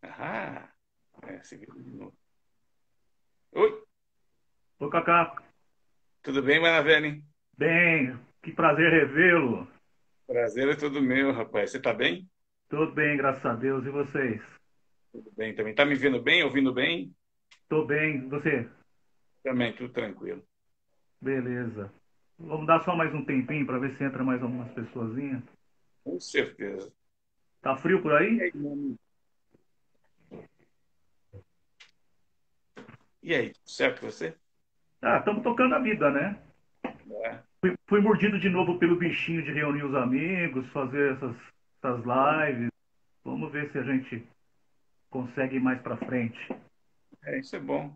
Ah, seguido de novo. Oi, Ô, Cacá, tudo bem, Maravilha? bem, que prazer revê-lo. Prazer é todo meu, rapaz. Você tá bem? Tudo bem, graças a Deus. E vocês? Tudo bem também. Tá me vendo bem, ouvindo bem? Tô bem, você? Também, tudo tranquilo. Beleza. Vamos dar só mais um tempinho para ver se entra mais algumas pessoazinhas. Com certeza. Tá frio por E aí? aí, meu amigo? E aí, tudo certo com você? Ah, estamos tocando a vida, né? É. Fui mordido de novo pelo bichinho de reunir os amigos, fazer essas lives. Vamos ver se a gente consegue ir mais para frente. Isso é bom.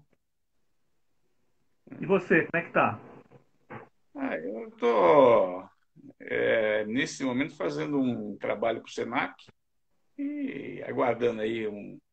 E você, como é que tá? Eu tô, nesse momento, fazendo um trabalho para o Senac e aguardando aí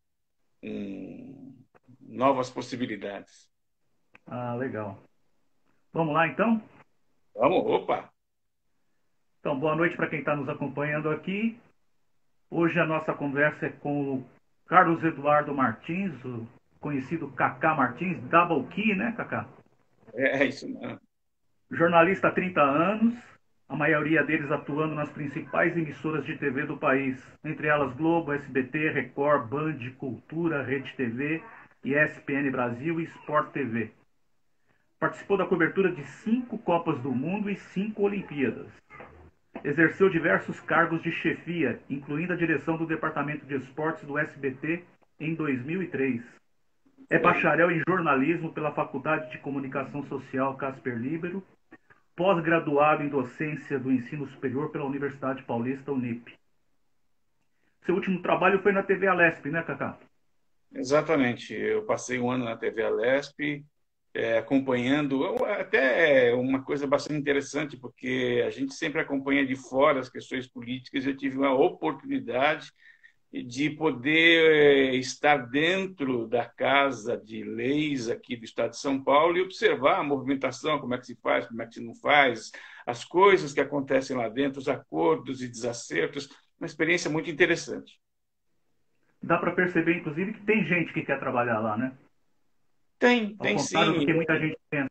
novas possibilidades. Ah, legal. Vamos lá então? Vamos, opa! Então, boa noite para quem está nos acompanhando aqui. Hoje a nossa conversa é com o Carlos Eduardo Martins, o conhecido Cacá Martins, Double Key, né, Cacá? É isso mesmo. Jornalista há 30 anos, a maioria deles atuando nas principais emissoras de TV do país, entre elas Globo, SBT, Record, Band, Cultura, Rede TV, ESPN Brasil e Sport TV. Participou da cobertura de 5 Copas do Mundo e 5 Olimpíadas. Exerceu diversos cargos de chefia, incluindo a direção do Departamento de Esportes do SBT em 2003. É Isso aí. bacharel em jornalismo pela Faculdade de Comunicação Social Casper Libero, pós-graduado em docência do ensino superior pela Universidade Paulista Unip. Seu último trabalho foi na TV Alesp, né, Cacá? Exatamente. Eu passei um ano na TV Alesp, acompanhando, até uma coisa bastante interessante, porque a gente sempre acompanha de fora as questões políticas. Eu tive uma oportunidade de poder estar dentro da Casa de Leis aqui do Estado de São Paulo e observar a movimentação, como é que se faz, como é que se não faz, as coisas que acontecem lá dentro, os acordos e desacertos. Uma experiência muito interessante. Dá para perceber, inclusive, que tem gente que quer trabalhar lá, né? Ao Tem contrário do sim. que muita gente pensa.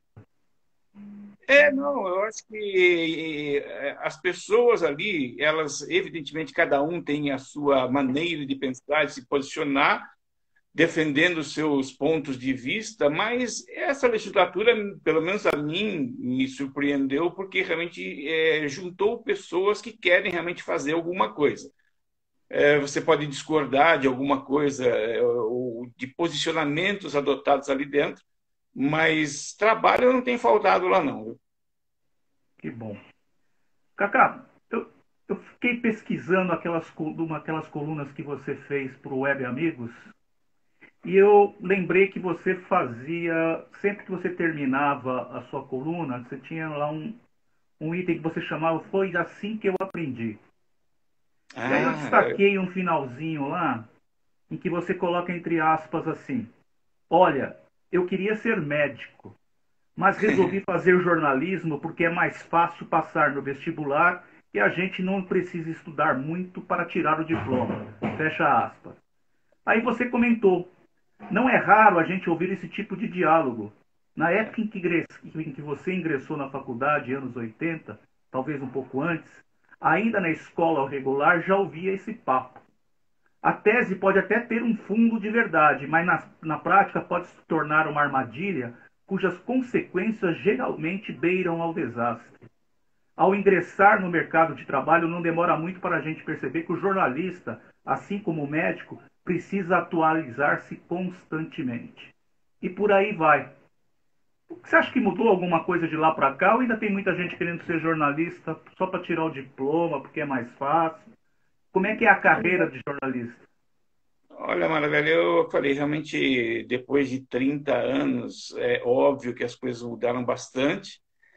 Não, eu acho que as pessoas ali, elas, evidentemente, cada um tem a sua maneira de pensar, de se posicionar, defendendo os seus pontos de vista, mas essa legislatura, pelo menos a mim, me surpreendeu, porque realmente juntou pessoas que querem realmente fazer alguma coisa. Você pode discordar de alguma coisa, ou de posicionamentos adotados ali dentro, mas trabalho não tem faltado lá, não. Que bom. Cacá, eu fiquei pesquisando aquelas colunas que você fez para o Web Amigos e eu lembrei que você fazia, sempre que você terminava a sua coluna, você tinha lá um item que você chamava Foi assim que eu aprendi. E aí eu Ah, destaquei um finalzinho lá em que você coloca entre aspas assim: Olha, eu queria ser médico, mas resolvi fazer jornalismo porque é mais fácil passar no vestibular e a gente não precisa estudar muito para tirar o diploma. Fecha aspas. Aí você comentou: não é raro a gente ouvir esse tipo de diálogo. Na época em que você ingressou na faculdade, anos 80, talvez um pouco antes, ainda na escola regular já ouvia esse papo. A tese pode até ter um fundo de verdade, mas na prática pode se tornar uma armadilha cujas consequências geralmente beiram ao desastre. Ao ingressar no mercado de trabalho, não demora muito para a gente perceber que o jornalista, assim como o médico, precisa atualizar-se constantemente. E por aí vai. Você acha que mudou alguma coisa de lá para cá ou ainda tem muita gente querendo ser jornalista só para tirar o diploma, porque é mais fácil? Como é que é a carreira de jornalista? olha, Maravilha, eu falei, realmente, depois de 30 anos, é óbvio que as coisas mudaram bastante,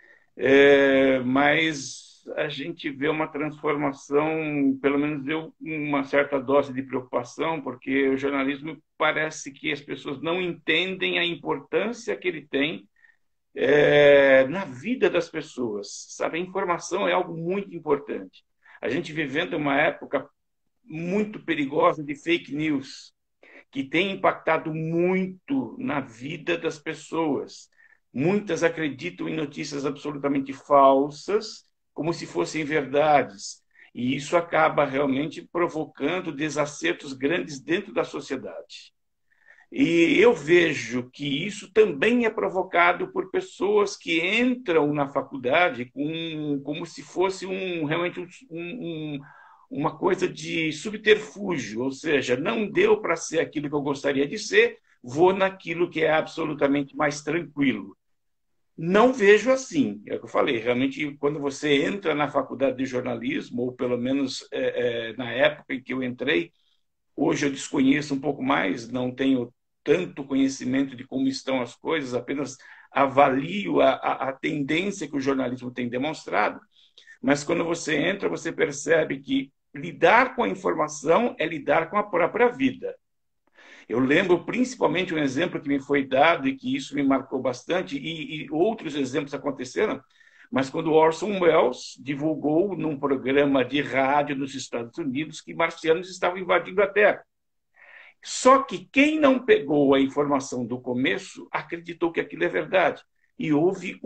mas a gente vê uma transformação, pelo menos deu uma certa dose de preocupação, porque o jornalismo parece que as pessoas não entendem a importância que ele tem na vida das pessoas. Sabe, a informação é algo muito importante. A gente vivendo uma época muito perigosa de fake news. que tem impactado muito na vida das pessoas. Muitas acreditam em notícias absolutamente falsas, como se fossem verdades. E isso acaba realmente provocando desacertos grandes dentro da sociedade. E eu vejo que isso também é provocado por pessoas que entram na faculdade como se fosse realmente uma coisa de subterfúgio, ou seja, não deu para ser aquilo que eu gostaria de ser, vou naquilo que é absolutamente mais tranquilo. Não vejo assim, é o que eu falei, realmente quando você entra na faculdade de jornalismo, ou pelo menos na época em que eu entrei, hoje eu desconheço um pouco mais, não tenho tanto conhecimento de como estão as coisas, apenas avalio a tendência que o jornalismo tem demonstrado, mas quando você entra, você percebe que lidar com a informação é lidar com a própria vida. Eu lembro principalmente um exemplo que me foi dado e que isso me marcou bastante, e outros exemplos aconteceram, mas quando Orson Welles divulgou num programa de rádio nos Estados Unidos que marcianos estavam invadindo a Terra. Só que quem não pegou a informação do começo acreditou que aquilo é verdade. E houve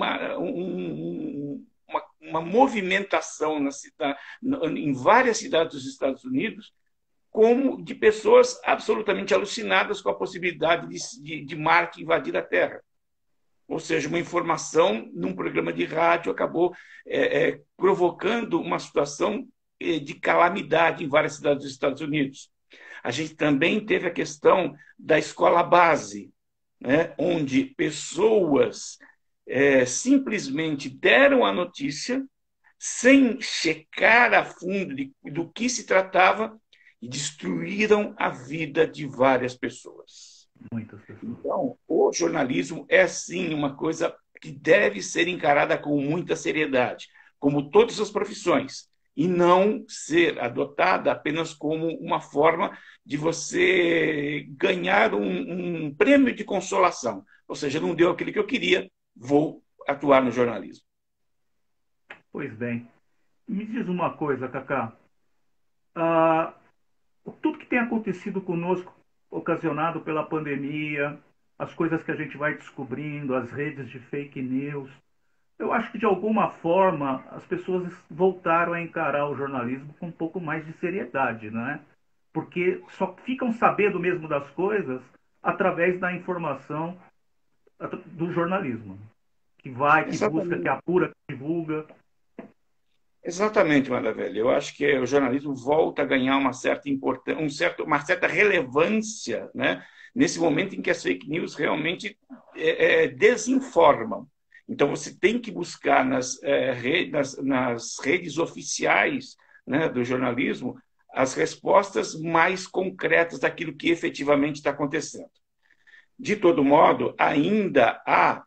uma movimentação em várias cidades dos Estados Unidos como de pessoas absolutamente alucinadas com a possibilidade de Marte invadir a Terra. Ou seja, uma informação num programa de rádio acabou provocando uma situação de calamidade em várias cidades dos Estados Unidos. A gente também teve a questão da escola base, né, onde pessoas simplesmente deram a notícia sem checar a fundo do que se tratava e destruíram a vida de várias pessoas. Muitas pessoas. Então, o jornalismo é, sim, uma coisa que deve ser encarada com muita seriedade, como todas as profissões, e não ser adotada apenas como uma forma de você ganhar um prêmio de consolação. Ou seja, não deu aquilo que eu queria, vou atuar no jornalismo. Pois bem. Me diz uma coisa, Cacá. Tudo que tem acontecido conosco, ocasionado pela pandemia, as coisas que a gente vai descobrindo, as redes de fake news, eu acho que de alguma forma as pessoas voltaram a encarar o jornalismo com um pouco mais de seriedade, né? Porque só ficam sabendo mesmo das coisas através da informação do jornalismo, que vai, que busca, que apura, que divulga. Exatamente, Maravilha. Eu acho que o jornalismo volta a ganhar uma certa importância, uma certa relevância, né? Nesse momento em que as fake news realmente desinformam. Então, você tem que buscar nas redes oficiais, né, do jornalismo as respostas mais concretas daquilo que efetivamente está acontecendo. De todo modo, ainda há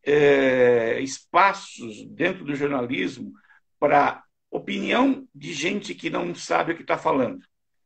espaços dentro do jornalismo para opinião de gente que não sabe o que está falando.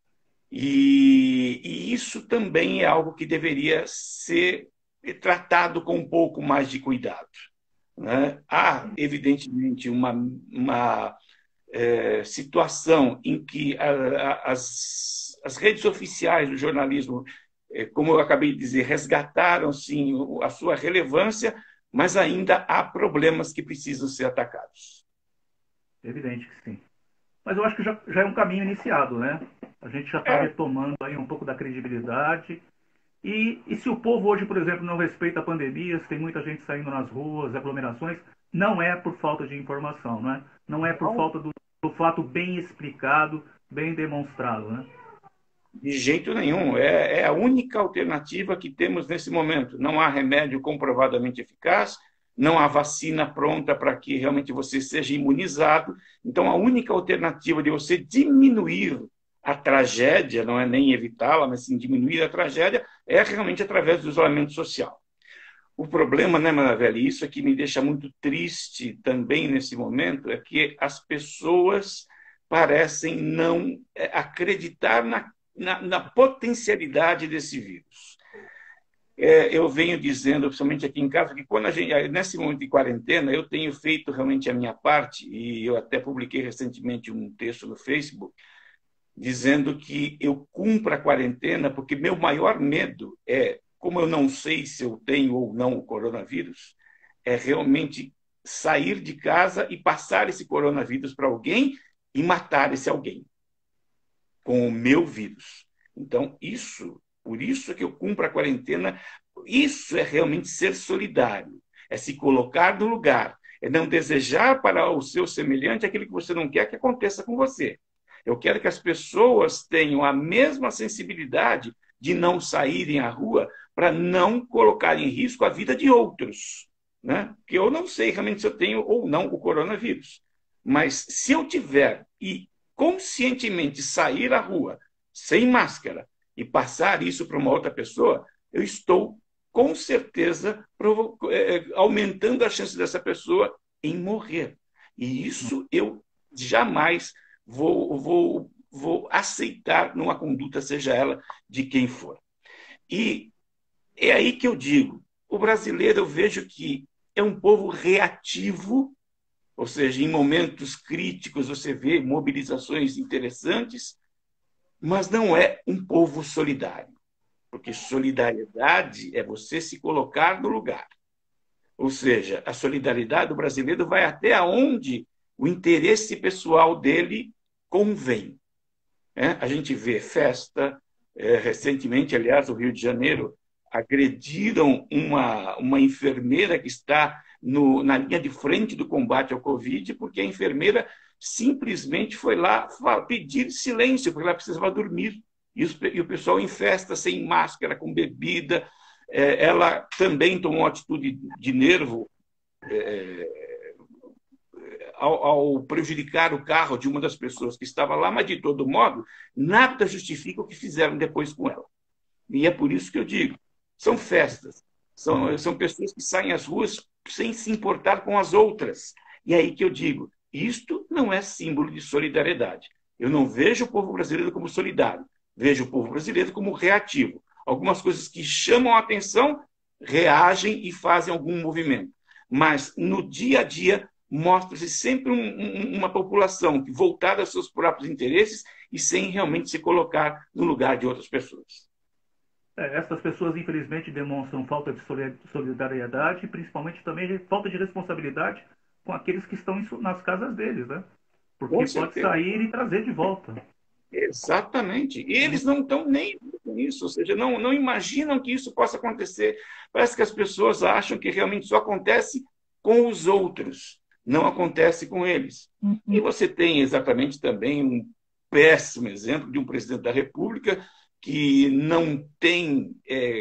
E isso também é algo que deveria ser tratado com um pouco mais de cuidado, né? Há, evidentemente, uma situação em que as redes oficiais do jornalismo, como eu acabei de dizer, resgataram, sim, a sua relevância, mas ainda há problemas que precisam ser atacados. Evidente que sim. Mas eu acho que já é um caminho iniciado, né? A gente já está retomando aí um pouco da credibilidade. E se o povo hoje, por exemplo, não respeita a pandemia, se tem muita gente saindo nas ruas, aglomerações, não é por falta de informação, né? Não é por falta do fato bem explicado, bem demonstrado, né? De jeito nenhum. É a única alternativa que temos nesse momento. Não há remédio comprovadamente eficaz, não há vacina pronta para que realmente você seja imunizado. Então, a única alternativa de você diminuir a tragédia, não é nem evitá-la, mas sim diminuir a tragédia, é realmente através do isolamento social. O problema, né, Maravilha, isso é que me deixa muito triste também nesse momento, é que as pessoas parecem não acreditar na potencialidade desse vírus. Eu venho dizendo, principalmente aqui em casa, que quando nesse momento de quarentena, eu tenho feito realmente a minha parte, e eu até publiquei recentemente um texto no Facebook, dizendo que eu cumpra a quarentena, porque meu maior medo é, como eu não sei se eu tenho ou não o coronavírus, é realmente sair de casa e passar esse coronavírus para alguém e matar esse alguém com o meu vírus. Então, por isso que eu cumpro a quarentena, isso é realmente ser solidário, é se colocar no lugar, é não desejar para o seu semelhante aquilo que você não quer que aconteça com você. Eu quero que as pessoas tenham a mesma sensibilidade de não saírem à rua para não colocar em risco a vida de outros, né? Porque eu não sei realmente se eu tenho ou não o coronavírus. Mas se eu tiver e conscientemente sair à rua sem máscara e passar isso para uma outra pessoa, eu estou, com certeza, aumentando a chance dessa pessoa em morrer. E isso eu jamais vou aceitar numa conduta, seja ela de quem for. E é aí que eu digo, o brasileiro eu vejo que é um povo reativo, ou seja, em momentos críticos você vê mobilizações interessantes, mas não é um povo solidário, porque solidariedade é você se colocar no lugar. Ou seja, a solidariedade do brasileiro vai até onde o interesse pessoal dele convém. A gente vê festa, recentemente, aliás, no Rio de Janeiro, agrediram uma enfermeira que está na linha de frente do combate ao Covid, porque a enfermeira simplesmente foi lá pedir silêncio, porque ela precisava dormir. E o pessoal em festa, sem máscara, com bebida. Ela também tomou uma atitude de nervo ao prejudicar o carro de uma das pessoas que estava lá, mas, de todo modo, nada justifica o que fizeram depois com ela. E é por isso que eu digo, são festas, são pessoas que saem às ruas sem se importar com as outras. E é aí que eu digo, isto não é símbolo de solidariedade. Eu não vejo o povo brasileiro como solidário, vejo o povo brasileiro como reativo. Algumas coisas que chamam a atenção, reagem e fazem algum movimento. Mas, no dia a dia, mostra-se sempre uma população voltada aos seus próprios interesses e sem realmente se colocar no lugar de outras pessoas. Essas pessoas, infelizmente, demonstram falta de solidariedade e, principalmente, também falta de responsabilidade com aqueles que estão nas casas deles, né? Porque pode sair e trazer de volta. Exatamente. E eles não estão nem com isso, ou seja, não imaginam que isso possa acontecer. Parece que as pessoas acham que realmente só acontece com os outros, não acontece com eles. E você tem exatamente também um péssimo exemplo de um presidente da República que não tem...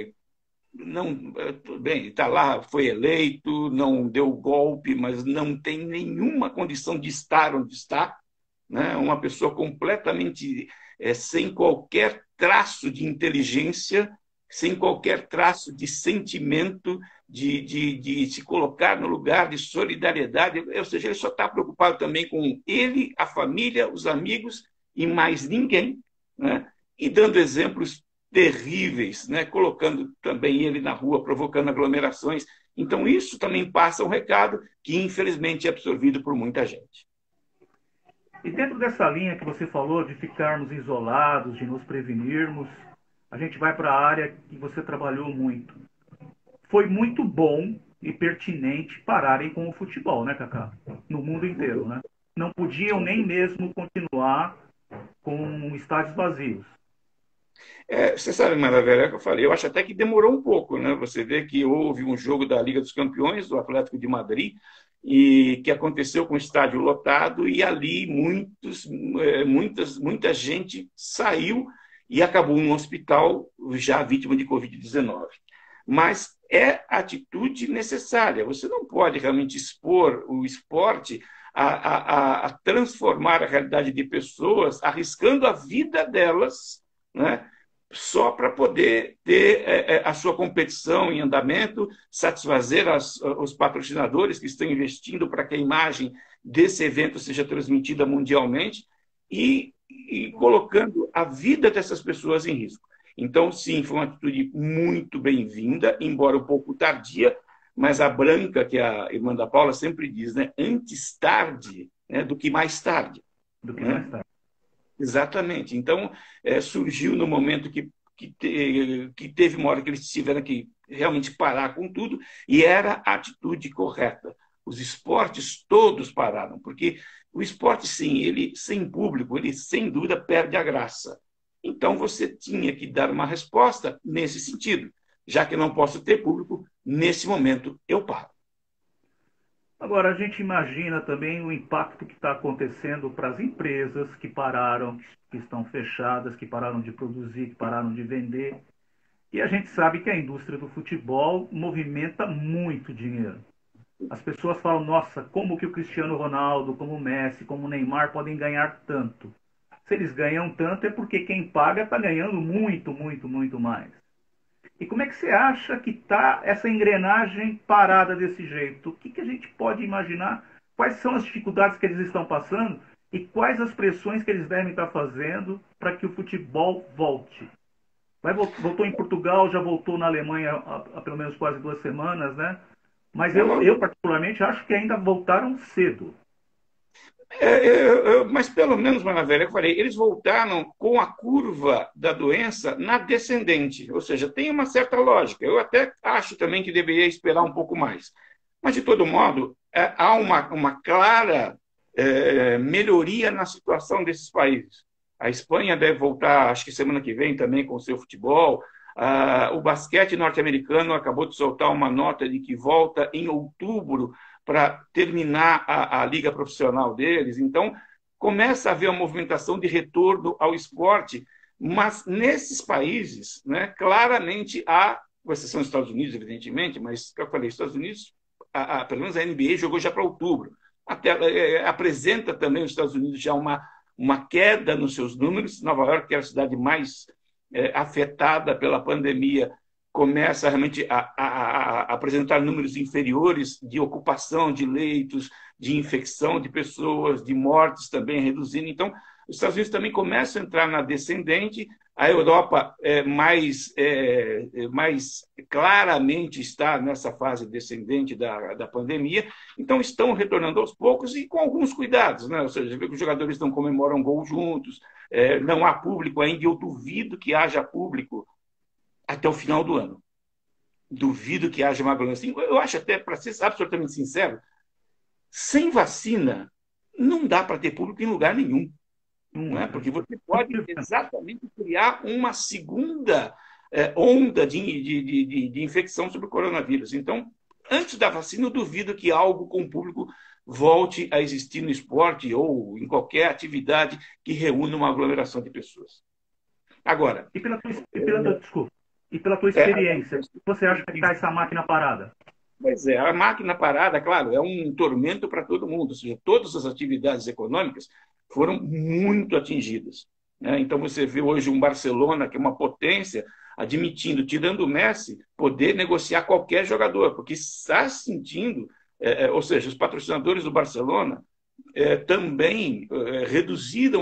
tudo bem, está lá, foi eleito, não deu golpe, mas não tem nenhuma condição de estar onde está, né? Uma pessoa completamente sem qualquer traço de inteligência, sem qualquer traço de sentimento, de se colocar no lugar de solidariedade. Ou seja, ele só está preocupado também com ele, a família, os amigos e mais ninguém, né? E dando exemplos terríveis, né? Colocando também ele na rua, provocando aglomerações. Então, isso também passa um recado que, infelizmente, é absorvido por muita gente. E dentro dessa linha que você falou de ficarmos isolados, de nos prevenirmos, a gente vai para a área que você trabalhou muito. Foi muito bom e pertinente pararem com o futebol, né, Cacá? No mundo inteiro, né? Não podiam nem mesmo continuar com estádios vazios. Você sabe, Maravilha, é o que eu falei, eu acho até que demorou um pouco, né? Você vê que houve um jogo da Liga dos Campeões, do Atlético de Madrid, e que aconteceu com o estádio lotado, e ali muita gente saiu e acabou no hospital já vítima de Covid-19. Mas é atitude necessária. Você não pode realmente expor o esporte a transformar a realidade de pessoas, arriscando a vida delas, né? Só para poder ter a sua competição em andamento, satisfazer os patrocinadores que estão investindo para que a imagem desse evento seja transmitida mundialmente e colocando a vida dessas pessoas em risco. Então, sim, foi uma atitude muito bem-vinda, embora um pouco tardia, mas a Branca, que a irmã da Paula sempre diz, né, antes tarde, né, do que mais tarde. Do que mais tarde. Exatamente. Então, surgiu no momento que teve uma hora que eles tiveram que realmente parar com tudo, e era a atitude correta. Os esportes todos pararam, porque o esporte, sim, ele sem público, ele sem dúvida perde a graça. Então, você tinha que dar uma resposta nesse sentido. Já que não posso ter público, nesse momento eu paro. Agora, a gente imagina também o impacto que está acontecendo para as empresas que pararam, que estão fechadas, que pararam de produzir, que pararam de vender. E a gente sabe que a indústria do futebol movimenta muito dinheiro. As pessoas falam, nossa, como que o Cristiano Ronaldo, como o Messi, como o Neymar podem ganhar tanto? Se eles ganham tanto é porque quem paga está ganhando muito, muito, muito mais. E como é que você acha que está essa engrenagem parada desse jeito? O que, que a gente pode imaginar? Quais são as dificuldades que eles estão passando e quais as pressões que eles devem estar fazendo para que o futebol volte? Voltou em Portugal, já voltou na Alemanha há pelo menos quase 2 semanas, né? Mas eu particularmente acho que ainda voltaram cedo. Mas pelo menos, Maravilha, eu falei, eles voltaram com a curva da doença na descendente, ou seja, tem uma certa lógica. Eu até acho também que deveria esperar um pouco mais. Mas, de todo modo, há uma clara melhoria na situação desses países. A Espanha deve voltar, acho que semana que vem também, com o seu futebol. O basquete norte-americano acabou de soltar uma nota de que volta em outubro para terminar a liga profissional deles. Então, começa a haver uma movimentação de retorno ao esporte, mas nesses países, né, claramente há, com exceção dos Estados Unidos, evidentemente, mas, como eu falei, Estados Unidos, pelo menos a NBA jogou já para outubro. Até, apresenta também os Estados Unidos já uma queda nos seus números. Nova York, que é a cidade mais afetada pela pandemia, começa realmente a apresentar números inferiores de ocupação de leitos, de infecção de pessoas, de mortes também reduzindo. Então, os Estados Unidos também começam a entrar na descendente, a Europa mais claramente está nessa fase descendente da pandemia, então estão retornando aos poucos e com alguns cuidados, né? Ou seja, vê que os jogadores não comemoram gol juntos, não há público ainda, e eu duvido que haja público até o final do ano. Duvido que haja uma aglomeração. Eu acho até, para ser absolutamente sincero, sem vacina, não dá para ter público em lugar nenhum. Não é? Porque você pode exatamente criar uma segunda onda de infecção sobre o coronavírus. Então, antes da vacina, eu duvido que algo com o público volte a existir no esporte ou em qualquer atividade que reúna uma aglomeração de pessoas. Agora... Desculpa. E pela tua experiência, você acha que está essa máquina parada? Pois é, a máquina parada, claro, é um tormento para todo mundo. Ou seja, todas as atividades econômicas foram muito atingidas, né? Então, você vê hoje um Barcelona, que é uma potência, admitindo, tirando o Messi, poder negociar qualquer jogador, porque está sentindo, ou seja, os patrocinadores do Barcelona também reduziram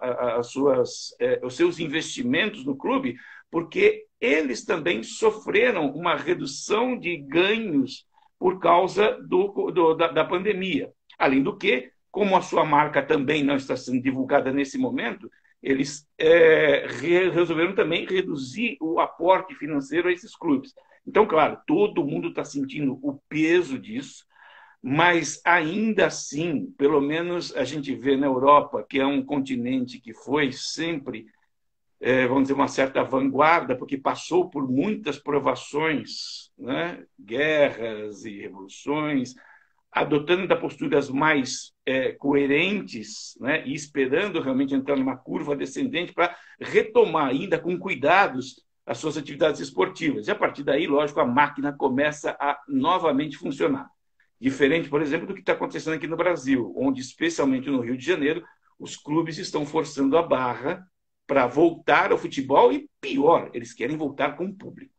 os seus investimentos no clube, porque eles também sofreram uma redução de ganhos por causa da pandemia. Além do que, como a sua marca também não está sendo divulgada nesse momento, eles resolveram também reduzir o aporte financeiro a esses clubes. Então, claro, todo mundo está sentindo o peso disso, mas ainda assim, pelo menos a gente vê na Europa, que é um continente que foi sempre, vamos dizer, uma certa vanguarda, porque passou por muitas provações, né? Guerras e revoluções, adotando da posturas mais coerentes, né? E esperando realmente entrar numa curva descendente para retomar ainda com cuidados as suas atividades esportivas. E a partir daí, lógico, a máquina começa a novamente funcionar. Diferente, por exemplo, do que está acontecendo aqui no Brasil, onde, especialmente no Rio de Janeiro, os clubes estão forçando a barra para voltar ao futebol e, pior, eles querem voltar com o público.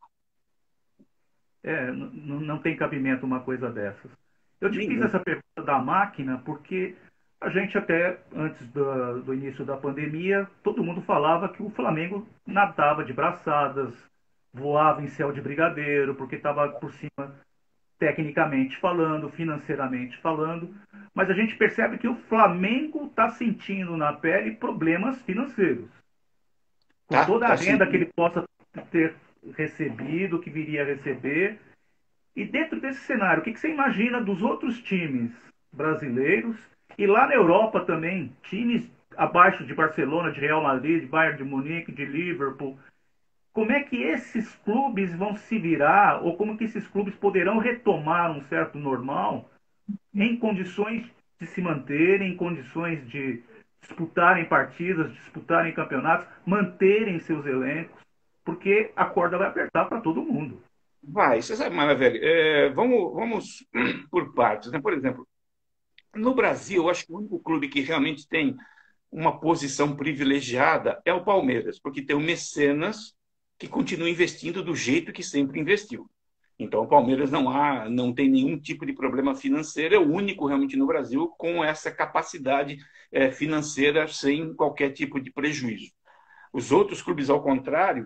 Não tem cabimento uma coisa dessas. Eu te fiz essa pergunta da máquina porque a gente até, antes do início da pandemia, todo mundo falava que o Flamengo nadava de braçadas, voava em céu de brigadeiro, porque estava por cima tecnicamente falando, financeiramente falando, mas a gente percebe que o Flamengo está sentindo na pele problemas financeiros. Com toda a Tá renda que sim. ele possa ter recebido, que viria a receber. E dentro desse cenário, o que você imagina dos outros times brasileiros e lá na Europa também, times abaixo de Barcelona, de Real Madrid, de Bayern de Munique, de Liverpool? Como é que esses clubes vão se virar, ou como que esses clubes poderão retomar um certo normal em condições de se manterem, em condições de disputarem partidas, disputarem campeonatos, manterem seus elencos, porque a corda vai apertar para todo mundo. Vai, você sabe, Maravelli, vamos por partes, né? Por exemplo, no Brasil, eu acho que o único clube que realmente tem uma posição privilegiada é o Palmeiras, porque tem o mecenas que continua investindo do jeito que sempre investiu. Então, o Palmeiras não tem nenhum tipo de problema financeiro, é o único realmente no Brasil com essa capacidade financeira sem qualquer tipo de prejuízo. Os outros clubes, ao contrário,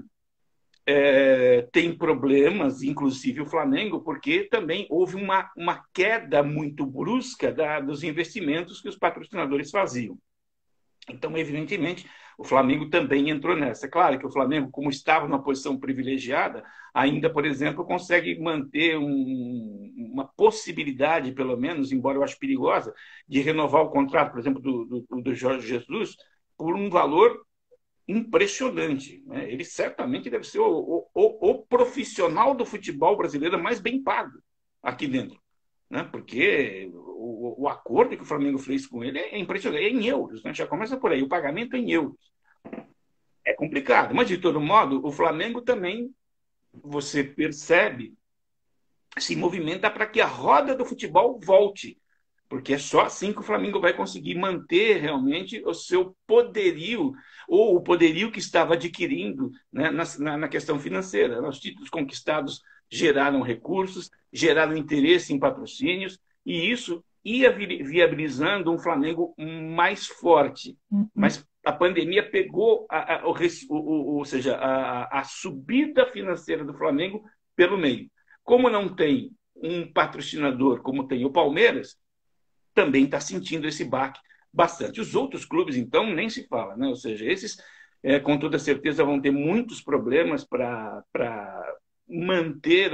têm problemas, inclusive o Flamengo, porque também houve uma queda muito brusca dos investimentos que os patrocinadores faziam. Então, evidentemente, o Flamengo também entrou nessa. Claro que o Flamengo, como estava numa posição privilegiada, ainda, por exemplo, consegue manter uma possibilidade, pelo menos, embora eu acho perigosa, de renovar o contrato, por exemplo, do Jorge Jesus, por um valor impressionante. Né? Ele certamente deve ser o profissional do futebol brasileiro mais bem pago aqui dentro. Né? Porque o acordo que o Flamengo fez com ele é impressionante, é em euros, né? Já começa por aí, o pagamento é em euros. É complicado, mas de todo modo, o Flamengo também, você percebe, se movimenta para que a roda do futebol volte, porque é só assim que o Flamengo vai conseguir manter realmente o seu poderio, ou o poderio que estava adquirindo, né, na questão financeira. Os títulos conquistados geraram recursos, geraram interesse em patrocínios, e isso ia viabilizando um Flamengo mais forte. Mas a pandemia pegou ou seja, a subida financeira do Flamengo pelo meio. Como não tem um patrocinador como tem o Palmeiras, também está sentindo esse baque bastante. Os outros clubes, então, nem se fala, né? Ou seja, esses, com toda certeza, vão ter muitos problemas para manter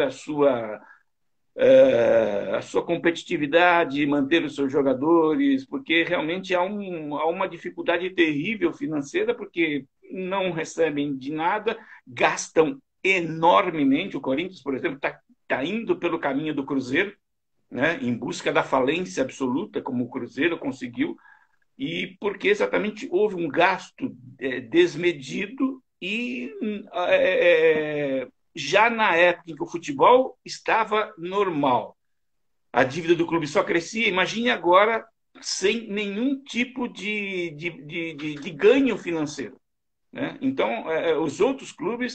a sua competitividade, manter os seus jogadores, porque realmente há uma dificuldade terrível financeira, porque não recebem de nada, gastam enormemente. O Corinthians, por exemplo, está indo pelo caminho do Cruzeiro, né, em busca da falência absoluta, como o Cruzeiro conseguiu, e porque exatamente houve um gasto desmedido e já na época em que o futebol estava normal, a dívida do clube só crescia. Imagine agora sem nenhum tipo de ganho financeiro. Né? Então, os outros clubes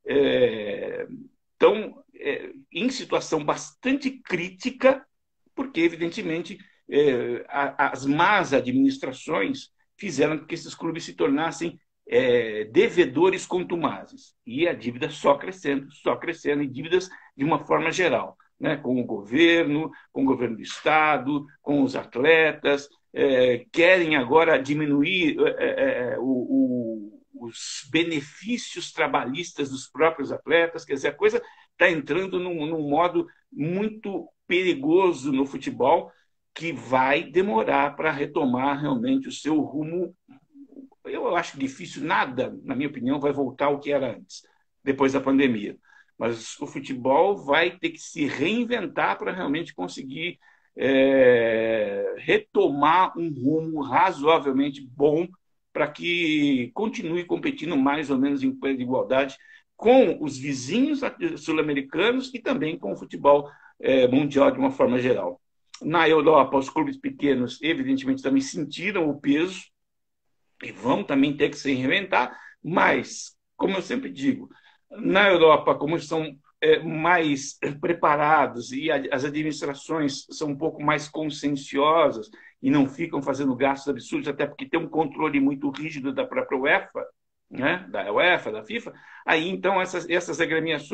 estão em situação bastante crítica, porque, evidentemente, as más administrações fizeram com que esses clubes se tornassem devedores contumazes. E a dívida só crescendo, e dívidas de uma forma geral, né? Com o governo do Estado, com os atletas, querem agora diminuir os benefícios trabalhistas dos próprios atletas. Quer dizer, a coisa está entrando num modo muito perigoso no futebol, que vai demorar para retomar realmente o seu rumo. Eu acho difícil, nada, na minha opinião, vai voltar ao que era antes, depois da pandemia. Mas o futebol vai ter que se reinventar para realmente conseguir retomar um rumo razoavelmente bom, para que continue competindo mais ou menos em pé de igualdade com os vizinhos sul-americanos e também com o futebol mundial de uma forma geral. Na Europa, os clubes pequenos, evidentemente, também sentiram o peso e vão também ter que se reinventar, mas, como eu sempre digo, na Europa, como são mais preparados e as administrações são um pouco mais conscienciosas e não ficam fazendo gastos absurdos, até porque tem um controle muito rígido da própria UEFA, né? Da UEFA, da FIFA, aí então essas agremiações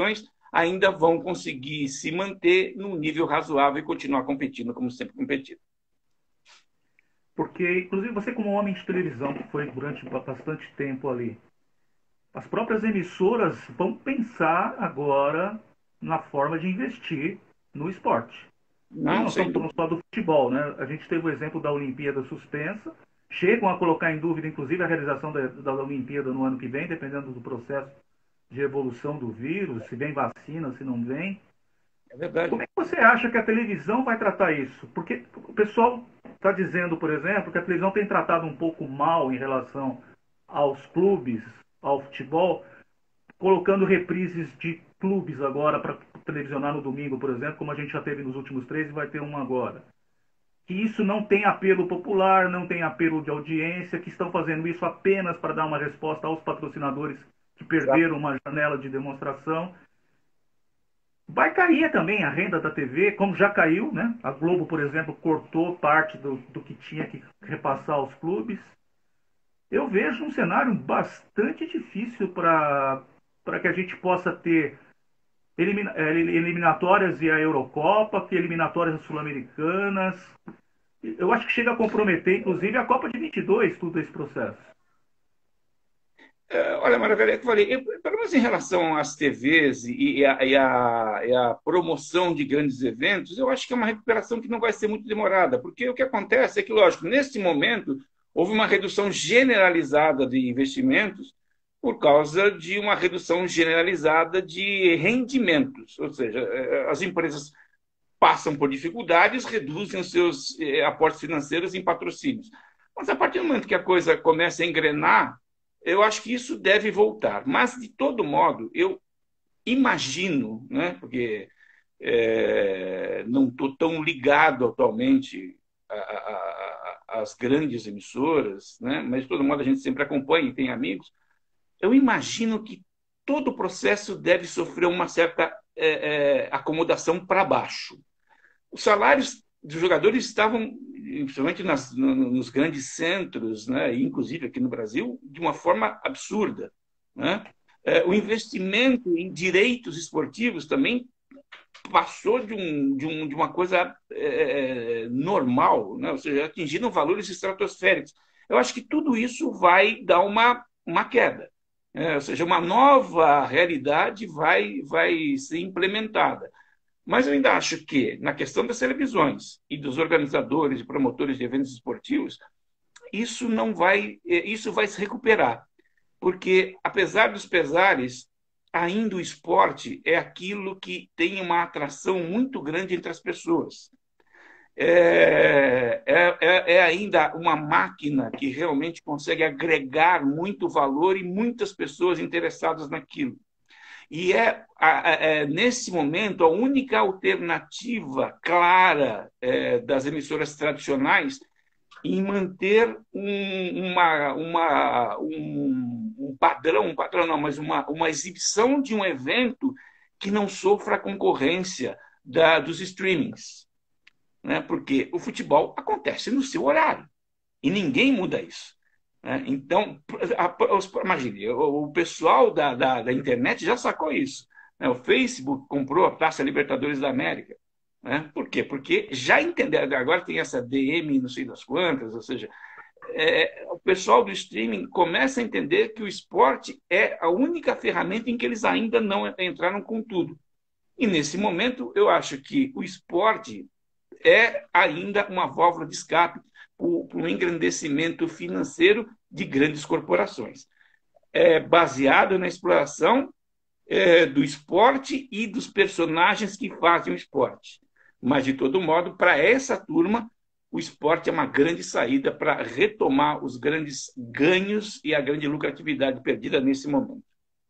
ainda vão conseguir se manter num nível razoável e continuar competindo como sempre competido. Porque, inclusive, você como homem de televisão, que foi durante bastante tempo ali, as próprias emissoras vão pensar agora na forma de investir no esporte. E Não, não sem estamos falando dúvida. só do futebol, né? A gente teve o exemplo da Olimpíada suspensa, chegam a colocar em dúvida, inclusive, a realização da Olimpíada no ano que vem, dependendo do processo de evolução do vírus, se vem vacina, se não vem. É verdade. Como é que você acha que a televisão vai tratar isso? Porque o pessoal está dizendo, por exemplo, que a televisão tem tratado um pouco mal em relação aos clubes, ao futebol, colocando reprises de clubes agora para televisionar no domingo, por exemplo, como a gente já teve nos últimos três e vai ter um agora. Que isso não tem apelo popular, não tem apelo de audiência, que estão fazendo isso apenas para dar uma resposta aos patrocinadores que Exato. perderam uma janela de demonstração. Vai cair também a renda da TV, como já caiu, né? A Globo, por exemplo, cortou parte do que tinha que repassar aos clubes. Eu vejo um cenário bastante difícil para que a gente possa ter eliminatórias e a Eurocopa, que eliminatórias sul-americanas. Eu acho que chega a comprometer, inclusive, a Copa de 22, todo esse processo. Olha, Maravilha, é que eu falei, pelo menos em relação às TVs e a promoção de grandes eventos, eu acho que é uma recuperação que não vai ser muito demorada, porque o que acontece é que, lógico, neste momento houve uma redução generalizada de investimentos por causa de uma redução generalizada de rendimentos, ou seja, as empresas passam por dificuldades, reduzem os seus aportes financeiros em patrocínios. Mas a partir do momento que a coisa começa a engrenar, eu acho que isso deve voltar. Mas, de todo modo, eu imagino, né, porque não estou tão ligado atualmente às grandes emissoras, né, mas, de todo modo, a gente sempre acompanha e tem amigos, eu imagino que todo o processo deve sofrer uma certa acomodação para baixo. Os salários dos jogadores estavam, principalmente nos grandes centros, né, inclusive aqui no Brasil, de uma forma absurda. Né? O investimento em direitos esportivos também passou de uma coisa normal, né? Ou seja, atingiram valores estratosféricos. Eu acho que tudo isso vai dar uma queda. Ou seja, uma nova realidade vai ser implementada. Mas eu ainda acho que, na questão das televisões e dos organizadores e promotores de eventos esportivos, isso vai se recuperar. Porque, apesar dos pesares, ainda o esporte é aquilo que tem uma atração muito grande entre as pessoas. É ainda uma máquina que realmente consegue agregar muito valor e muitas pessoas interessadas naquilo. E nesse momento, a única alternativa clara das emissoras tradicionais em manter um padrão não, mas uma exibição de um evento que não sofra a concorrência dos streamings. Né? Porque o futebol acontece no seu horário e ninguém muda isso. Né? Então, imagine, o pessoal da internet já sacou isso. Né? O Facebook comprou a Taça Libertadores da América. Né? Por quê? Porque já entenderam, agora tem essa DM não sei das quantas, ou seja, o pessoal do streaming começa a entender que o esporte é a única ferramenta em que eles ainda não entraram com tudo. E nesse momento, eu acho que o esporte é ainda uma válvula de escape para o engrandecimento financeiro de grandes corporações. É baseado na exploração do esporte e dos personagens que fazem o esporte. Mas, de todo modo, para essa turma, o esporte é uma grande saída para retomar os grandes ganhos e a grande lucratividade perdida nesse momento.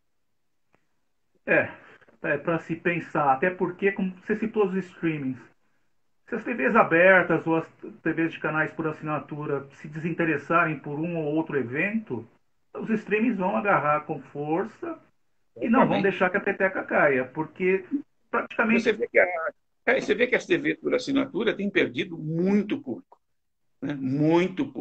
É para se pensar, até porque, como você citou os streamings, se as TVs abertas ou as TVs de canais por assinatura se desinteressarem por um ou outro evento, os streamings vão agarrar com força e não vão Exatamente. deixar que a peteca caia, porque Você praticamente vê que, você vê que as TVs por assinatura têm perdido muito público. Né? Muito público.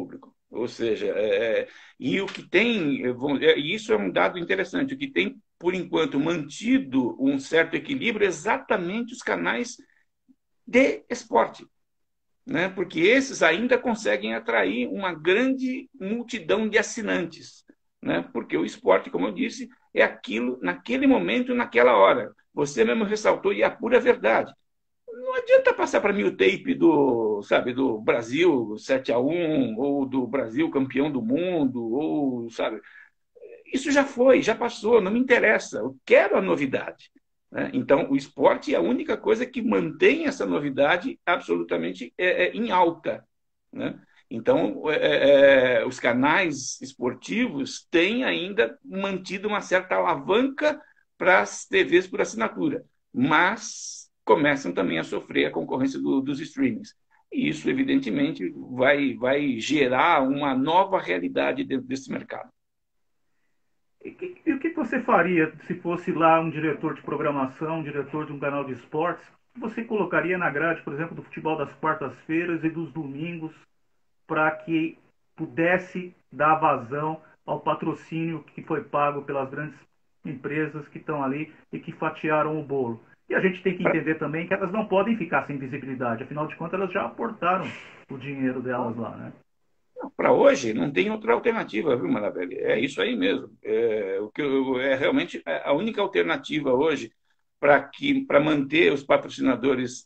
Ou seja, e o que tem, e isso é um dado interessante, o que tem, por enquanto, mantido um certo equilíbrio é exatamente os canais de esporte, né? Porque esses ainda conseguem atrair uma grande multidão de assinantes, né? Porque o esporte, como eu disse, é aquilo naquele momento, naquela hora. Você mesmo ressaltou, e é a pura verdade. Não adianta passar para mim o tape do, sabe, do Brasil 7-1 ou do Brasil campeão do mundo, ou, sabe, isso já foi, já passou, não me interessa, eu quero a novidade. Né? Então, o esporte é a única coisa que mantém essa novidade absolutamente em alta. Né? Então, os canais esportivos têm ainda mantido uma certa alavanca para as TVs por assinatura, mas começam também a sofrer a concorrência dos streamings. E isso, evidentemente, vai gerar uma nova realidade dentro desse mercado. E o que você faria se fosse lá um diretor de programação, um diretor de um canal de esportes? Você colocaria na grade, por exemplo, do futebol das quartas-feiras e dos domingos para que pudesse dar vazão ao patrocínio que foi pago pelas grandes empresas que estão ali e que fatiaram o bolo? E a gente tem que entender também que elas não podem ficar sem visibilidade, afinal de contas elas já aportaram o dinheiro delas lá, né? Para hoje, não tem outra alternativa, viu, Maravilha? É isso aí mesmo. É realmente a única alternativa hoje para manter os patrocinadores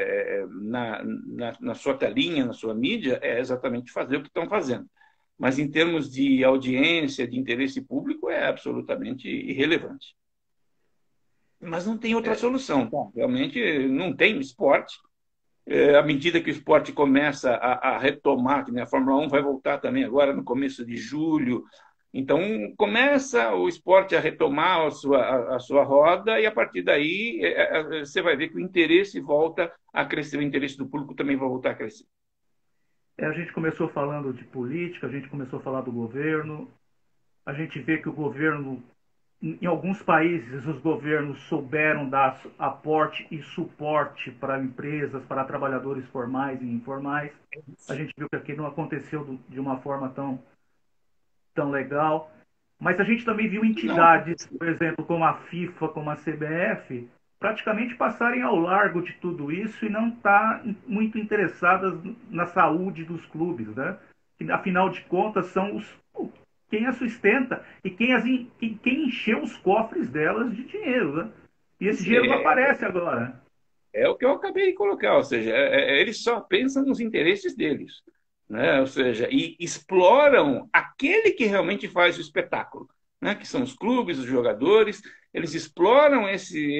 na sua telinha, na sua mídia, é exatamente fazer o que estão fazendo. Mas em termos de audiência, de interesse público, é absolutamente irrelevante. Mas não tem outra solução. Tá? Realmente não tem esporte. À medida que o esporte começa a retomar, que a Fórmula 1 vai voltar também agora no começo de julho, então começa o esporte a retomar a sua roda e a partir daí você vai ver que o interesse volta a crescer, o interesse do público também vai voltar a crescer. A gente começou falando de política, a gente começou a falar do governo, a gente vê que o governo, em alguns países, os governos souberam dar aporte e suporte para empresas, para trabalhadores formais e informais. A gente viu que aqui não aconteceu de uma forma tão legal. Mas a gente também viu entidades, por exemplo, como a FIFA, como a CBF, praticamente passarem ao largo de tudo isso e não estar muito interessadas na saúde dos clubes, né? Que, afinal de contas, são quem as sustenta e quem encheu os cofres delas de dinheiro, né? E esse dinheiro não aparece agora. É o que eu acabei de colocar, ou seja, eles só pensam nos interesses deles, né? Ou seja, e exploram aquele que realmente faz o espetáculo, né? Que são os clubes, os jogadores, eles exploram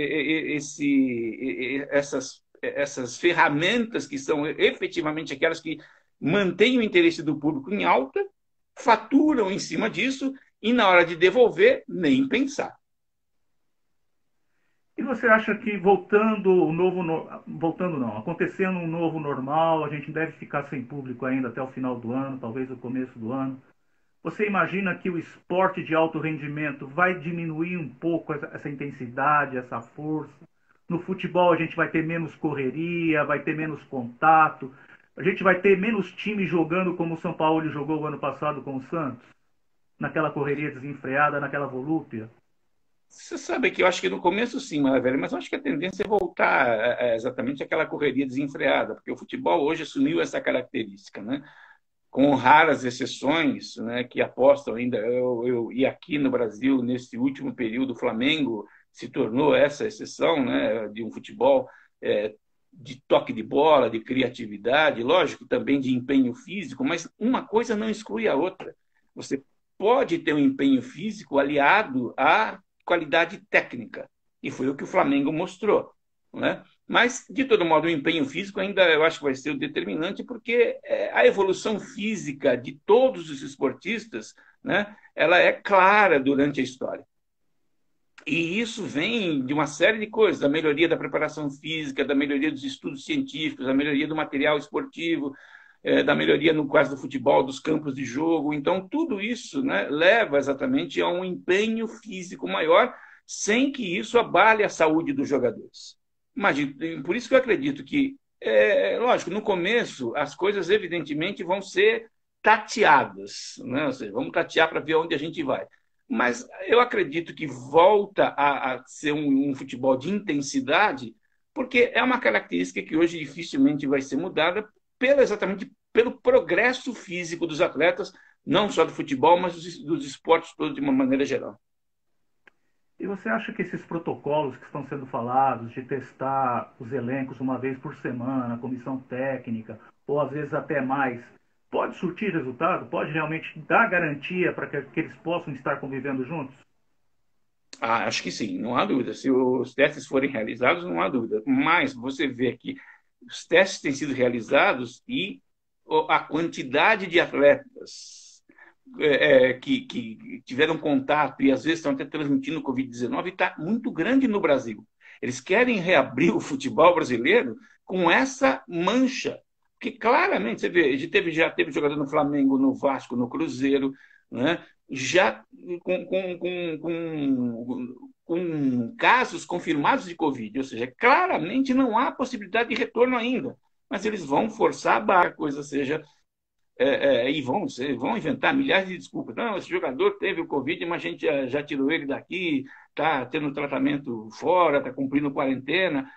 essas ferramentas que são efetivamente aquelas que mantêm o interesse do público em alta, faturam em cima disso e na hora de devolver, nem pensar. E você acha que acontecendo um novo normal, a gente deve ficar sem público ainda até o final do ano, talvez o começo do ano? Você imagina que o esporte de alto rendimento vai diminuir um pouco essa intensidade, essa força? No futebol a gente vai ter menos correria, vai ter menos contato, a gente vai ter menos time jogando como o São Paulo jogou o ano passado com o Santos? Naquela correria desenfreada, naquela volúpia? Você sabe que eu acho que no começo sim, Maravilha, mas eu acho que a tendência é voltar exatamente àquela correria desenfreada, porque o futebol hoje assumiu essa característica, né? Com raras exceções, né, que apostam ainda. E aqui no Brasil, nesse último período, o Flamengo se tornou essa exceção, né, de um futebol de toque de bola, de criatividade, lógico, também de empenho físico, mas uma coisa não exclui a outra. Você pode ter um empenho físico aliado à qualidade técnica, e foi o que o Flamengo mostrou, né? Mas, de todo modo, o empenho físico ainda eu acho que vai ser o determinante, porque a evolução física de todos os esportistas, né, ela é clara durante a história. E isso vem de uma série de coisas, da melhoria da preparação física, da melhoria dos estudos científicos, da melhoria do material esportivo, da melhoria, no caso do futebol, dos campos de jogo. Então, tudo isso, né, leva exatamente a um empenho físico maior, sem que isso abale a saúde dos jogadores. Imagina, por isso que eu acredito que, lógico, no começo as coisas evidentemente vão ser tateadas, né? Ou seja, vamos tatear para ver onde a gente vai. Mas eu acredito que volta a ser um futebol de intensidade, porque é uma característica que hoje dificilmente vai ser mudada exatamente pelo progresso físico dos atletas, não só do futebol, mas dos esportes todos de uma maneira geral. E você acha que esses protocolos que estão sendo falados, de testar os elencos uma vez por semana, comissão técnica, ou às vezes até mais, pode surtir resultado? Pode realmente dar garantia para que eles possam estar convivendo juntos? Ah, acho que sim, não há dúvida. Se os testes forem realizados, não há dúvida. Mas você vê que os testes têm sido realizados e a quantidade de atletas que tiveram contato e às vezes estão até transmitindo o Covid-19 está muito grande no Brasil. Eles querem reabrir o futebol brasileiro com essa mancha. Porque claramente, você vê, já teve jogador no Flamengo, no Vasco, no Cruzeiro, né? Já com casos confirmados de Covid, ou seja, claramente não há possibilidade de retorno ainda, mas eles vão forçar a barra, a coisa seja, e vão inventar milhares de desculpas. Não, esse jogador teve o Covid, mas a gente já tirou ele daqui, está tendo tratamento fora, está cumprindo quarentena.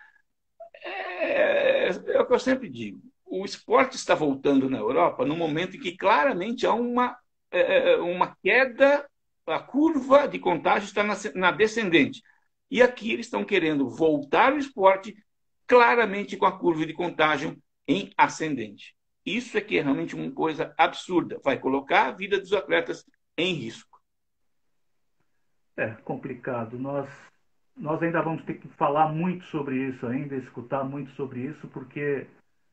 É o que eu sempre digo. O esporte está voltando na Europa no momento em que claramente há uma queda, a curva de contágio está na descendente. E aqui eles estão querendo voltar o esporte claramente com a curva de contágio em ascendente. Isso é que é realmente uma coisa absurda. Vai colocar a vida dos atletas em risco. É complicado. Nós ainda vamos ter que falar muito sobre isso ainda, escutar muito sobre isso, porque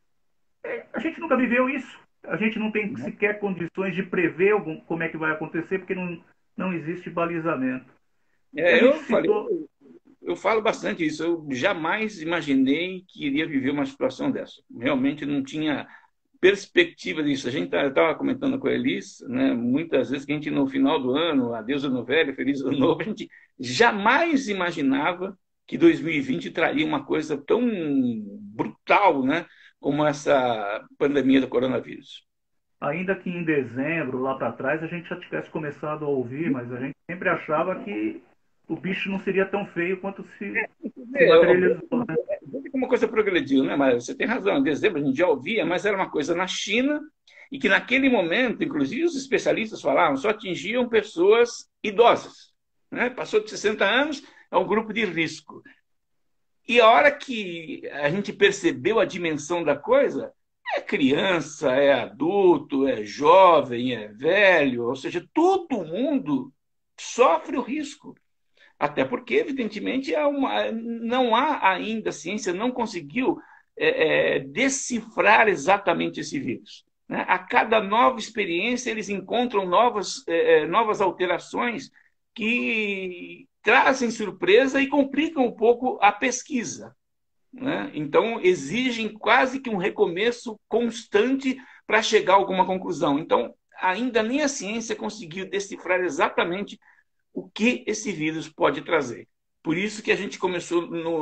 a gente nunca viveu isso. A gente não tem sequer condições de prever como é que vai acontecer, porque não existe balizamento. E a gente citou. Eu falo bastante isso. Eu jamais imaginei que iria viver uma situação dessa. Realmente não tinha perspectiva disso. A gente estava comentando com a Elis, né, muitas vezes que a gente, no final do ano, adeus ano velho, feliz ano novo, a gente jamais imaginava que 2020 traria uma coisa tão brutal, né, como essa pandemia do coronavírus. Ainda que em dezembro, lá para trás, a gente já tivesse começado a ouvir, mas a gente sempre achava que o bicho não seria tão feio quanto se materializou, né? Uma coisa progrediu, né? Mas você tem razão. Em dezembro a gente já ouvia, mas era uma coisa na China e que naquele momento, inclusive os especialistas falavam, só atingiam pessoas idosas, né? Passou de 60 anos, é um grupo de risco. E a hora que a gente percebeu a dimensão da coisa, é criança, é adulto, é jovem, é velho, ou seja, todo mundo sofre o risco. Até porque, evidentemente, não há ainda, a ciência não conseguiu decifrar exatamente esse vírus. Né? A cada nova experiência, eles encontram novas alterações que trazem surpresa e complicam um pouco a pesquisa. Né? Então, exigem quase que um recomeço constante para chegar a alguma conclusão. Então, ainda nem a ciência conseguiu decifrar exatamente o que esse vírus pode trazer. Por isso que a gente começou,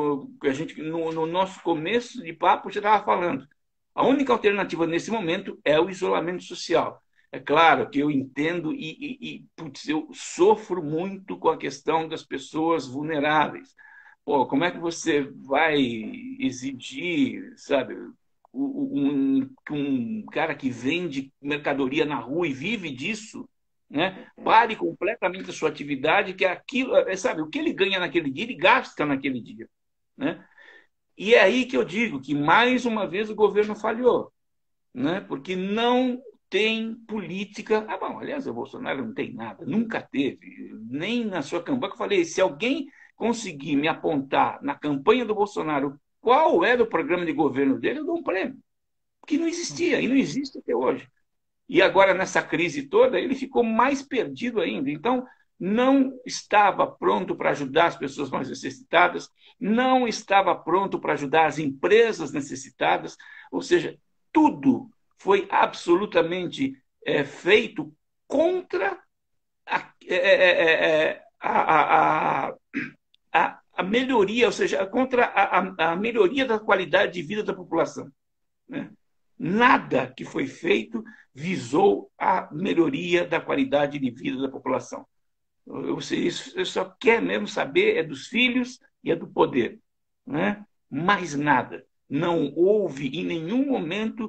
no nosso começo de papo, já estava falando. A única alternativa nesse momento é o isolamento social. É claro que eu entendo putz, eu sofro muito com a questão das pessoas vulneráveis. Pô, como é que você vai exigir, sabe, um cara que vende mercadoria na rua e vive disso, né? Pare completamente a sua atividade, que é aquilo, sabe, o que ele ganha naquele dia, ele gasta naquele dia, né? E é aí que eu digo que, mais uma vez, o governo falhou, né? Porque não tem política. Ah, bom, aliás, o Bolsonaro não tem nada, nunca teve, nem na sua campanha. Eu falei, se alguém conseguir me apontar na campanha do Bolsonaro qual era o programa de governo dele, eu dou um prêmio. Porque não existia, e não existe até hoje. E agora, nessa crise toda, ele ficou mais perdido ainda. Então, não estava pronto para ajudar as pessoas mais necessitadas, não estava pronto para ajudar as empresas necessitadas, ou seja, tudo foi absolutamente feito contra a melhoria, ou seja, contra a melhoria da qualidade de vida da população. Né? Nada que foi feito visou a melhoria da qualidade de vida da população. Você só quer mesmo saber é dos filhos e é do poder, né? Mais nada. Não houve em nenhum momento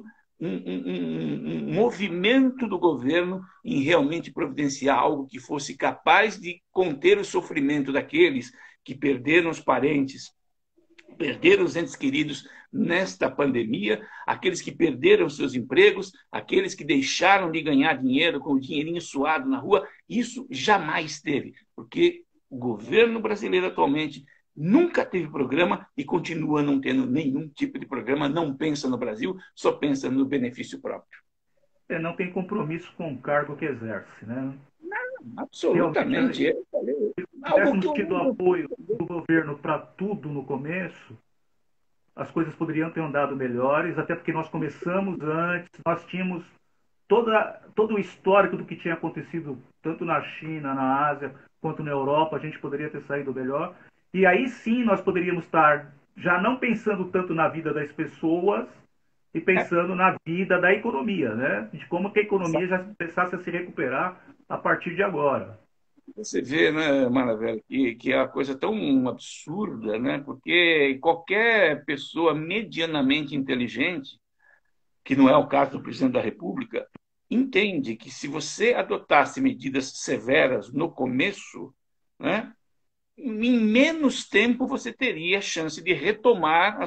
um movimento do governo em realmente providenciar algo que fosse capaz de conter o sofrimento daqueles que perderam os parentes, perderam os entes queridos nesta pandemia, aqueles que perderam seus empregos, aqueles que deixaram de ganhar dinheiro com o dinheirinho suado na rua. Isso jamais teve, porque o governo brasileiro atualmente nunca teve programa e continua não tendo nenhum tipo de programa, não pensa no Brasil, só pensa no benefício próprio. Não tem compromisso com o cargo que exerce, né? Realmente, Absolutamente. se Algo que tivéssemos tido apoio do governo para tudo no começo, as coisas poderiam ter andado melhores, até porque nós começamos antes, nós tínhamos todo o histórico do que tinha acontecido tanto na China, na Ásia, quanto na Europa, a gente poderia ter saído melhor. E aí sim nós poderíamos estar já não pensando tanto na vida das pessoas e pensando na vida da economia, né? De como que a economia já começasse a se recuperar a partir de agora. você vê, né, Maravilha, que é uma coisa tão absurda, né? Porque qualquer pessoa medianamente inteligente, que não é o caso do presidente da República, entende que se você adotasse medidas severas no começo, né, em menos tempo você teria chance de retomar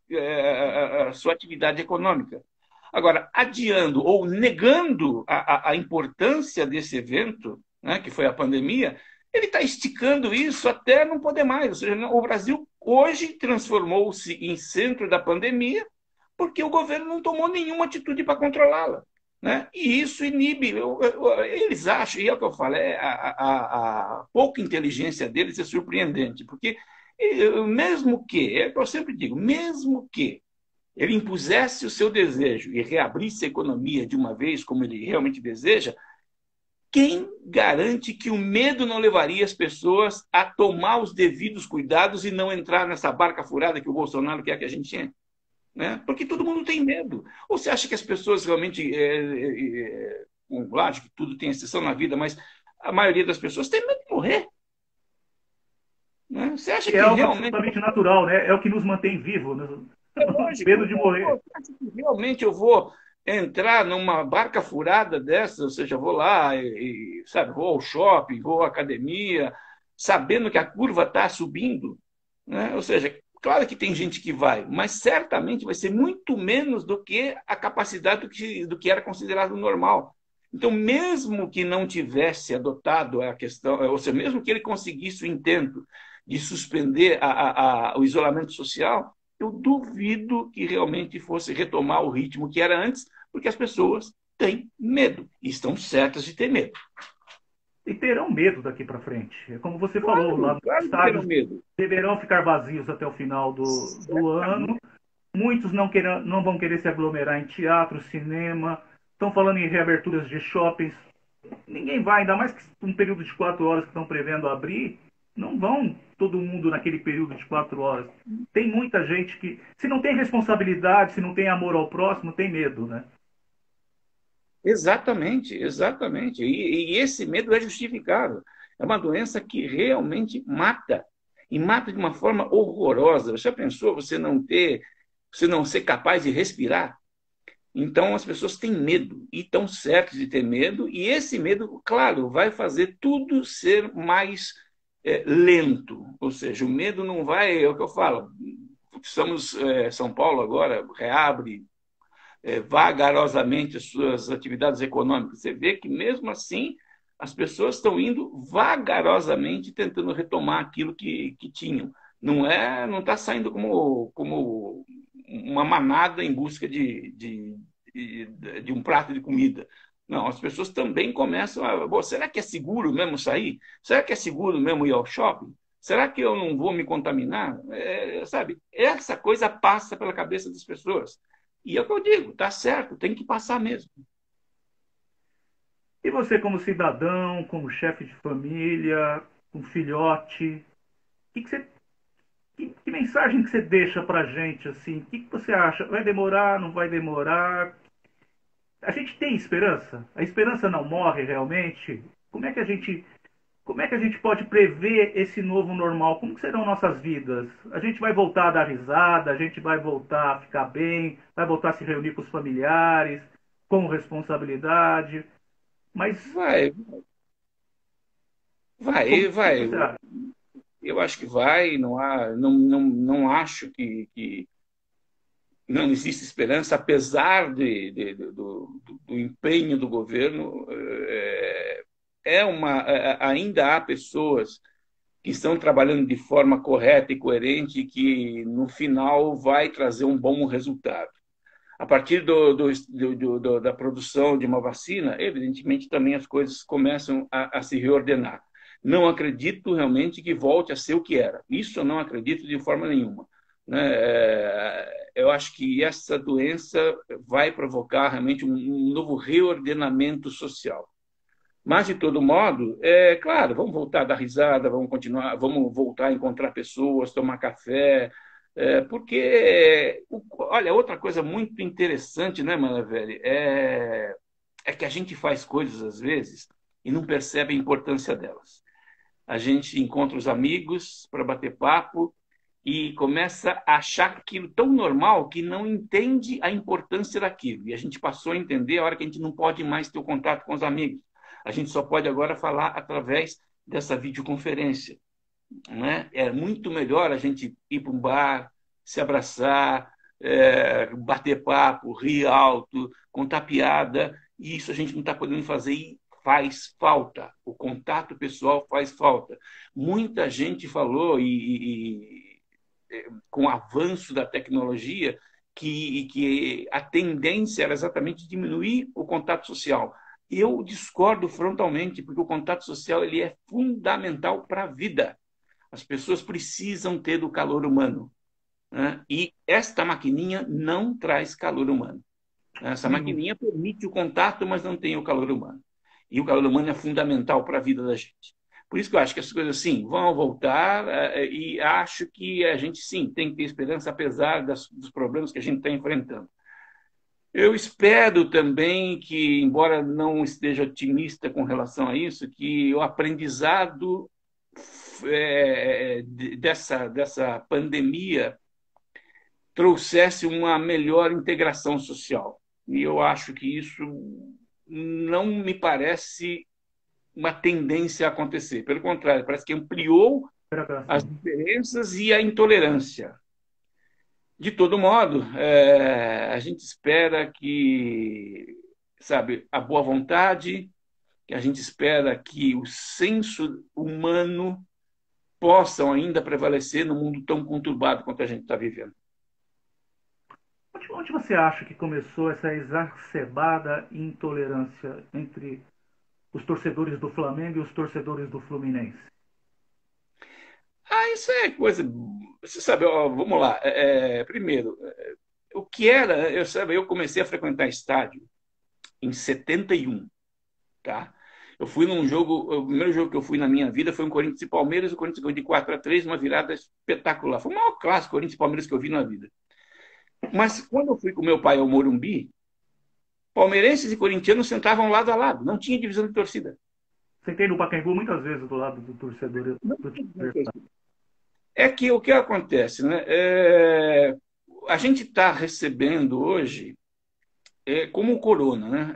a sua atividade econômica. Agora, adiando ou negando a importância desse evento, né, que foi a pandemia, ele está esticando isso até não poder mais. Ou seja, o Brasil hoje transformou-se em centro da pandemia porque o governo não tomou nenhuma atitude para controlá-la. Né? E isso inibe. Eles acham, e é o que eu falo, a pouca inteligência deles é surpreendente, porque mesmo que, é o que eu sempre digo, mesmo que ele impusesse o seu desejo e reabrisse a economia de uma vez, como ele realmente deseja, quem garante que o medo não levaria as pessoas a tomar os devidos cuidados e não entrar nessa barca furada que o Bolsonaro quer que a gente entre? Né? Porque todo mundo tem medo. Ou você acha que as pessoas realmente. Lógico que tudo tem exceção na vida, mas a maioria das pessoas tem medo de morrer. Né? Você acha E é que algo realmente. absolutamente natural, né? É o que nos mantém vivos, né? É lógico. Medo de morrer. Você acha que realmente eu vou entrar numa barca furada dessa? Ou seja, vou lá sabe, vou ao shopping, vou à academia, sabendo que a curva está subindo. Né? Ou seja, claro que tem gente que vai, mas certamente vai ser muito menos do que a capacidade do que era considerado normal. Então, mesmo que não tivesse adotado a questão, ou seja, mesmo que ele conseguisse o intento de suspender o isolamento social, eu duvido que realmente fosse retomar o ritmo que era antes, porque as pessoas têm medo e estão certas de ter medo. E terão medo daqui para frente. É como você falou, lá Claro, nos claro que terão estádios medo. deverão ficar vazios até o final do ano. Muitos não vão querer se aglomerar em teatro, cinema. Estão falando em reaberturas de shoppings. Ninguém vai, ainda mais que um período de 4 horas que estão prevendo abrir, não vão todo mundo naquele período de 4 horas. Tem muita gente que, se não tem responsabilidade, se não tem amor ao próximo, tem medo, né? Exatamente, exatamente. E esse medo é justificável. É uma doença que realmente mata. E mata de uma forma horrorosa. Você já pensou você não ser capaz de respirar? Então as pessoas têm medo e estão certas de ter medo, e esse medo, claro, vai fazer tudo ser mais lento. Ou seja, o medo não vai, é o que eu falo. Estamos, São Paulo agora reabre vagarosamente as suas atividades econômicas. Você vê que, mesmo assim, as pessoas estão indo vagarosamente tentando retomar aquilo que tinham. Não está saindo como uma manada em busca de um prato de comida. Não, as pessoas também começam a. Será que é seguro mesmo sair? Será que é seguro mesmo ir ao shopping? Será que eu não vou me contaminar? Sabe, essa coisa passa pela cabeça das pessoas. E é o que eu digo, tá certo, tem que passar mesmo. E você, como cidadão, como chefe de família, com filhote, o que você que mensagem que você deixa para a gente, assim? O que você acha? Vai demorar, não vai demorar? A gente tem esperança? A esperança não morre realmente? Como é que a gente pode prever esse novo normal? Como que serão nossas vidas? A gente vai voltar a dar risada, a gente vai voltar a ficar bem, vai voltar a se reunir com os familiares, com responsabilidade. Mas Vai, como que vai. você acha? Eu acho que vai, não acho que não existe esperança, apesar do empenho do governo. Ainda há pessoas que estão trabalhando de forma correta e coerente, que no final vai trazer um bom resultado. A partir da produção de uma vacina, evidentemente também as coisas começam a se reordenar. Não acredito realmente que volte a ser o que era. Isso eu não acredito de forma nenhuma. Né? Eu acho que essa doença vai provocar realmente um novo reordenamento social. Mas, de todo modo, é claro, vamos voltar a dar risada, vamos continuar, vamos voltar a encontrar pessoas, tomar café, porque, olha, outra coisa muito interessante, né, Maravelli, é que a gente faz coisas, às vezes, e não percebe a importância delas. A gente encontra os amigos para bater papo e começa a achar aquilo tão normal que não entende a importância daquilo. E a gente passou a entender a hora que a gente não pode mais ter o contato com os amigos. A gente só pode agora falar através dessa videoconferência. Né? É muito melhor a gente ir para um bar, se abraçar, bater papo, rir alto, contar piada. E isso a gente não está podendo fazer e faz falta. O contato pessoal faz falta. Muita gente falou, com o avanço da tecnologia, que a tendência era exatamente diminuir o contato social. Eu discordo frontalmente, porque o contato social ele é fundamental para a vida. As pessoas precisam ter o calor humano. Né? E esta maquininha não traz calor humano. Essa Sem dúvida. maquininha permite o contato, mas não tem o calor humano. E o calor humano é fundamental para a vida da gente. Por isso que eu acho que as coisas, sim, vão voltar e acho que a gente, sim, tem que ter esperança, apesar dos problemas que a gente está enfrentando. Eu espero também que, embora não esteja otimista com relação a isso, que o aprendizado dessa pandemia trouxesse uma melhor integração social. E eu acho que isso não me parece uma tendência a acontecer. Pelo contrário, parece que ampliou as diferenças e a intolerância. De todo modo, a gente espera que, sabe, a boa vontade, que a gente espera que o senso humano possam ainda prevalecer no mundo tão conturbado quanto a gente está vivendo. Onde você acha que começou essa exacerbada intolerância entre os torcedores do Flamengo e os torcedores do Fluminense? Isso é coisa. Você sabe, ó, vamos lá. Primeiro, o que era. Eu comecei a frequentar estádio em 71, tá? Eu fui num jogo. O primeiro jogo que eu fui na minha vida foi um Corinthians e Palmeiras. O Corinthians ganhou de 4-3, uma virada espetacular. Foi o maior clássico Corinthians e Palmeiras que eu vi na vida. Mas quando eu fui com meu pai ao Morumbi, palmeirenses e corintianos sentavam lado a lado. Não tinha divisão de torcida. Sentei no Pacaembu muitas vezes do lado do torcedor Não do tinha time divisão de adversário. torcida. É que o que acontece, né? A gente está recebendo hoje, como o corona, né?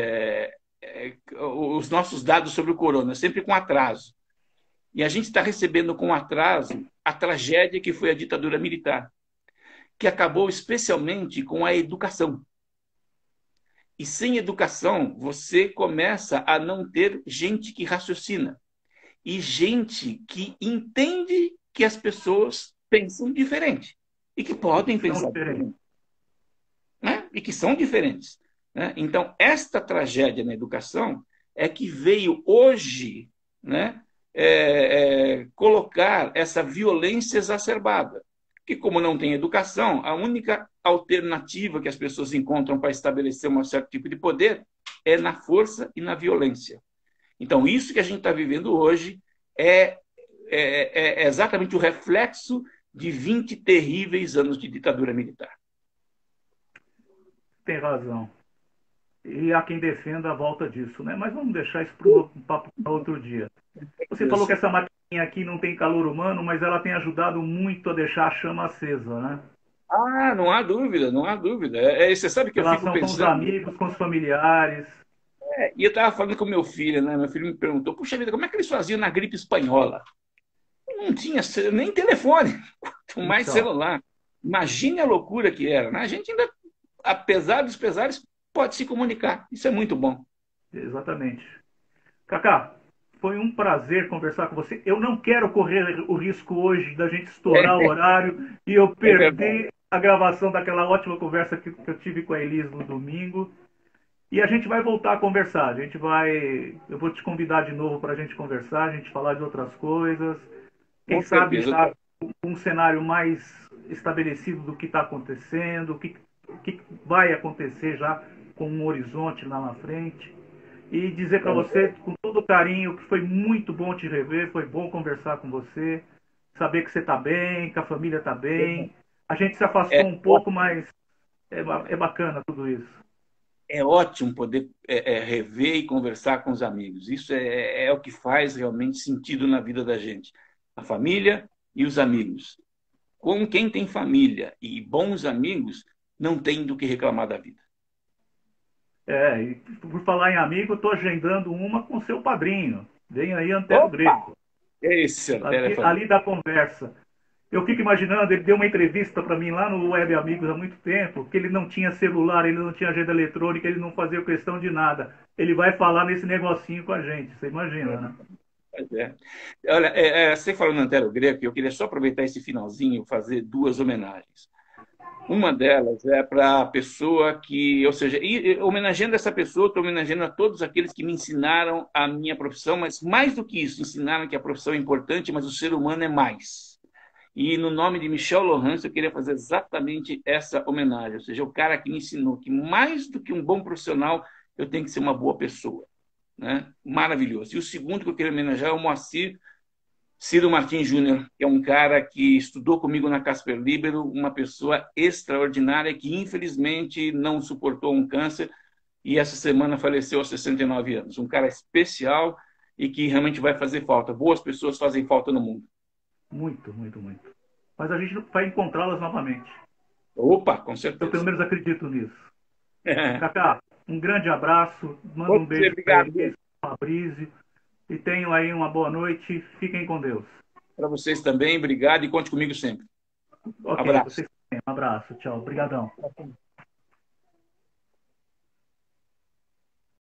Os nossos dados sobre o corona, sempre com atraso. E a gente está recebendo com atraso a tragédia que foi a ditadura militar, que acabou especialmente com a educação. E sem educação, você começa a não ter gente que raciocina e gente que entende que as pessoas pensam diferente e que podem São pensar diferentes. diferente, né? E que são diferentes. Né? Então, esta tragédia na educação é que veio hoje, né, colocar essa violência exacerbada. Que, como não tem educação, a única alternativa que as pessoas encontram para estabelecer um certo tipo de poder é na força e na violência. Então, isso que a gente está vivendo hoje é exatamente o reflexo de 20 terríveis anos de ditadura militar. Tem razão. E há quem defenda a volta disso, né? Mas vamos deixar isso para um papo para outro dia. Você falou que essa maquininha aqui não tem calor humano, mas ela tem ajudado muito a deixar a chama acesa, né? Ah, não há dúvida, não há dúvida. Você sabe que eu fico Relação com os pensando. amigos, com os familiares. E eu estava falando com meu filho, né? Meu filho me perguntou: puxa vida, como é que eles faziam na gripe espanhola? Não tinha nem telefone, quanto mais Então, celular. Imagine a loucura que era, né? A gente ainda, apesar dos pesares, pode se comunicar. Isso é muito bom. exatamente. Cacá, foi um prazer conversar com você. Eu não quero correr o risco hoje da gente estourar o horário e eu É verdade. perder a gravação daquela ótima conversa que eu tive com a Elis no domingo. E a gente vai voltar a conversar. Eu vou te convidar de novo para a gente conversar, a gente falar de outras coisas. Quem Com sabe certeza. já com um cenário mais estabelecido do que está acontecendo, o que vai acontecer já com um horizonte lá na frente. E dizer para você, com todo carinho, que foi muito bom te rever, foi bom conversar com você, saber que você está bem, que a família está bem. A gente se afastou É, um pouco, mas é bacana tudo isso. é ótimo poder rever e conversar com os amigos. Isso é o que faz realmente sentido na vida da gente. A família e os amigos. Com quem tem família e bons amigos, não tem do que reclamar da vida. E por falar em amigo, eu estou agendando uma com seu padrinho. Vem aí, Antero Opa! Greco. Esse Antero é Ali fantástico. da conversa. Eu fico imaginando, ele deu uma entrevista para mim lá no Web Amigos há muito tempo, que ele não tinha celular, ele não tinha agenda eletrônica, ele não fazia questão de nada. Ele vai falar nesse negocinho com a gente, você imagina, né? Pois é. Olha, você falou no Antero Greco, eu queria só aproveitar esse finalzinho e fazer duas homenagens. Uma delas é para a pessoa que, ou seja, homenageando essa pessoa, estou homenageando a todos aqueles que me ensinaram a minha profissão, mas mais do que isso, ensinaram que a profissão é importante, mas o ser humano é mais. E no nome de Michel Lohans, eu queria fazer exatamente essa homenagem, ou seja, o cara que me ensinou que mais do que um bom profissional, eu tenho que ser uma boa pessoa. Né? Maravilhoso. E o segundo que eu queria homenagear é o Moacir Ciro Martins Júnior, que é um cara que estudou comigo na Casper Libero, uma pessoa extraordinária que, infelizmente, não suportou um câncer e essa semana faleceu aos 69 anos. Um cara especial e que realmente vai fazer falta. Boas pessoas fazem falta no mundo. Muito, muito, muito. Mas a gente vai encontrá-las novamente. Opa, com Eu pelo certeza. menos acredito nisso. Cacá, um grande abraço, manda um Você, beijo para obrigado Elis, Fabrício, e tenham aí uma boa noite. Fiquem com Deus. para vocês também, obrigado e conte comigo sempre. Ok, Abraço. vocês também. Um abraço, tchau. Obrigadão.